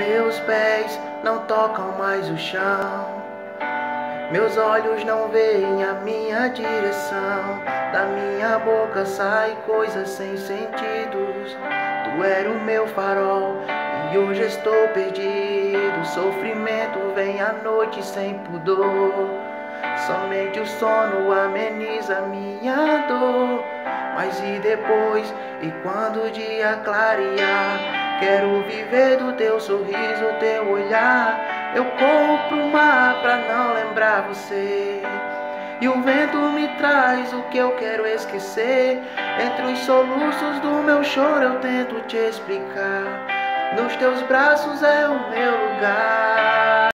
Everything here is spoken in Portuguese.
Meus pés não tocam mais o chão, meus olhos não veem a minha direção. Da minha boca sai coisas sem sentidos. Tu era o meu farol e hoje estou perdido. Sofrimento vem à noite sem pudor. Somente o sono ameniza minha dor. Mas e depois? E quando o dia clarear? Quero viver do teu sorriso, teu olhar. Eu corro pro mar pra não lembrar você. E o vento me traz o que eu quero esquecer. Entre os soluços do meu choro eu tento te explicar. Nos teus braços é o meu lugar.